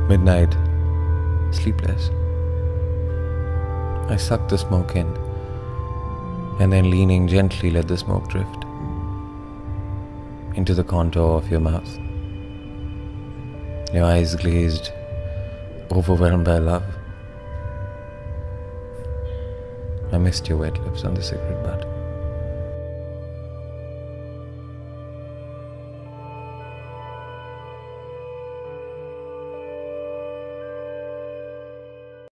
Midnight, sleepless. I sucked the smoke in, and then leaning gently let the smoke drift into the contour of your mouth. Your eyes glazed, overwhelmed by love. I missed your wet lips on the cigarette butt.